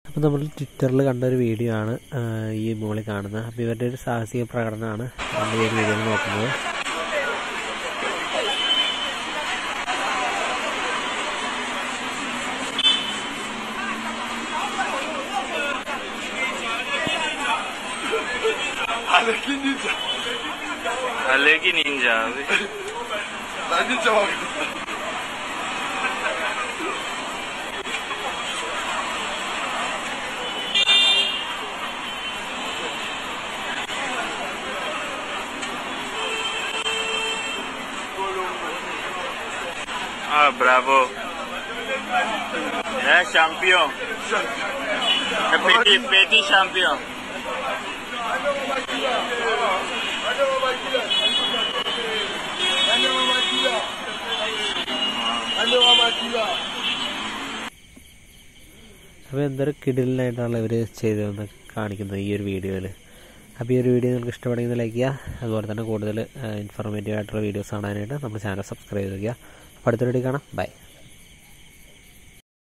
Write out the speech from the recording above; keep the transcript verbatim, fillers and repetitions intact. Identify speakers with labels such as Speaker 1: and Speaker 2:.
Speaker 1: അപ്പോൾ നമ്മൾ ട്വിറ്ററിൽ കണ്ട ഒരു വീഡിയോ ആണ് ഈ മുകളിൽ കാണുന്നത്. അപ്പോൾ ഇവരുടെ ഒരു സാഹസിക പ്രകടനമാണ് നമ്മൾ ഈ വീഡിയോയിൽ നോക്കുന്നത്.
Speaker 2: Aleki ninja abi.
Speaker 3: Bence cevap.
Speaker 2: Ah, bravo. Ya champion. Petit, petit champion.
Speaker 1: അപ്പോൾ എന്തൊരു കിടിലനായിട്ടാണ് ഇവർ ചെയ്തതെന്ന് കാണിക്കുന്നത് ഈ ഒരു വീഡിയോയിൽ. അപ്പോൾ ഈ ഒരു വീഡിയോ നിങ്ങൾക്ക് ഇഷ്ടപ്പെടുമെങ്കിൽ ലൈക്ക് ചെയ്യുക. അതുപോലെ തന്നെ കൂടുതൽ ഇൻഫോർമേറ്റീവ് ആയിട്ടുള്ള വീഡിയോസ് കാണാനായിട്ട് നമ്മുടെ ചാനൽ സബ്സ്ക്രൈബ് ചെയ്യുക. അപ്പോൾ അടുത്ത വീഡിയോ കാണാം. ബൈ.